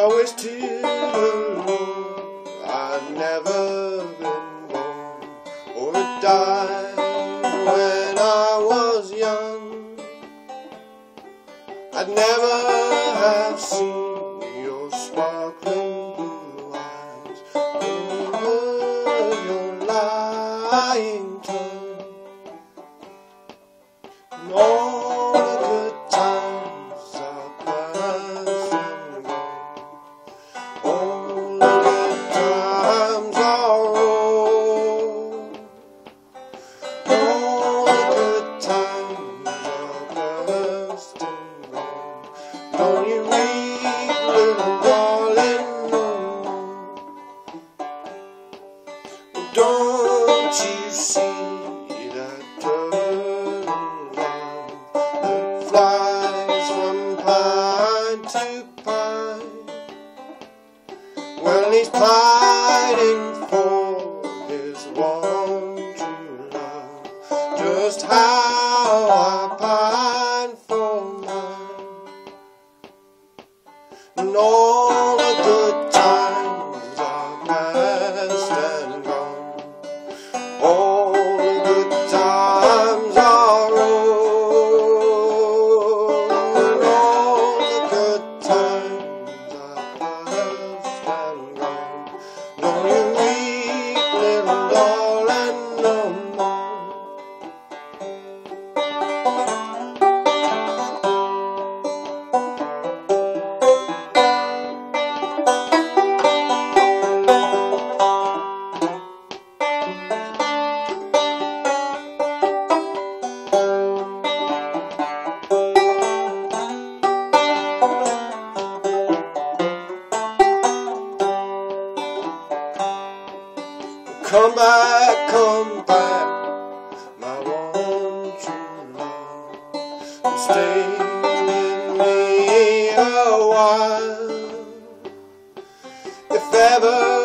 my wish to the Lord I'd never been born or had died when I was young. I'd never have seen your sparkling blue eyes or heard your lying tongue, and all the good times are past and gone. All the good times are old. All the good times are past and gone. Don't you weep, little darling, no more. Don't you see that turtle that flies from pine to pine? Well, he's pining for his one true love, just how I pine for mine. And all the good times are past and gone. All the good times are old, and all the good times are past and gone. Don't you weep, little darling, no more. Come back, my one true love, and stay with me a while. If ever